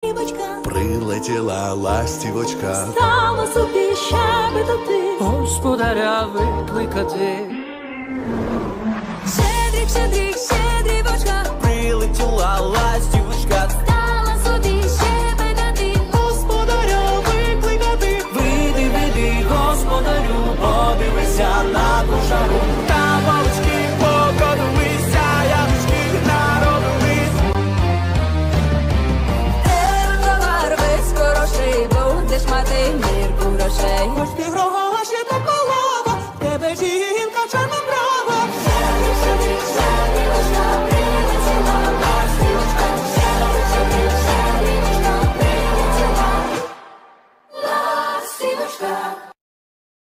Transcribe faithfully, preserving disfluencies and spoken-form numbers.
щедрівочка, прилетіла ластівочка, стала собі щебетати, господаря викликати. щедрик, щедрик, щедрівочка, Прилетіла ластівочка,